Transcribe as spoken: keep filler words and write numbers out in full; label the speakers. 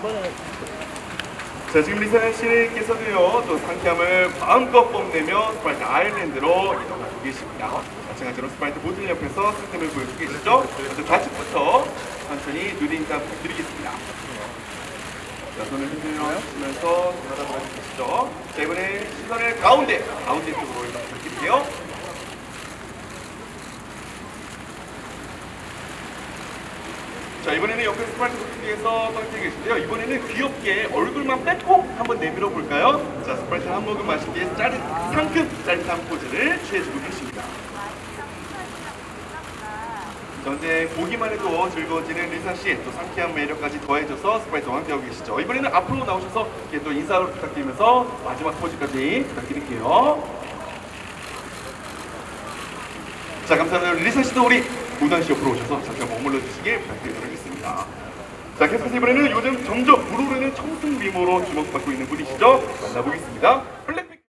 Speaker 1: 자, 지금 리사 씨께서도요, 또 상쾌함을 마음껏 뽐내며 스프라이트 아일랜드로 이동하고 계십니다. 마찬가지로 스프라이트 보틀 옆에서 상태를 보여주고 계시죠? 먼저 좌측부터 천천히 누리 인사 부탁드리겠습니다. 자, 손을 흔들어 주시면서 돌아다보고 계시죠? 자, 이번에 시선을 가운데, 가운데 쪽으로 부탁드릴게요. 자, 이번에는 옆에 스프라이트 뒤에서 떨어져 계신데요. 이번에는 귀엽게 얼굴만 뺏고 한번 내밀어 볼까요? 자, 스프라이트 한 모금 마시기 위해 짜릿, 상큼 짜릿한 포즈를 취해주고 계십니다. 자, 이제 보기만 해도 즐거워지는 리사 씨, 또 상쾌한 매력까지 더해져서 스프라이트와 함께하고 계시죠. 이번에는 앞으로 나오셔서 이렇게 또 인사를 부탁드리면서 마지막 포즈까지 부탁드릴게요. 자, 감사합니다. 리사 씨도 우리 우단 씨 옆으로 오셔서 잠깐 머물러 주시길 부탁드리도록 하겠습니다. 자, 계속해서 이번에는 요즘 점점 불오르는 청순 미모로 주목받고 있는 분이시죠? 만나보겠습니다.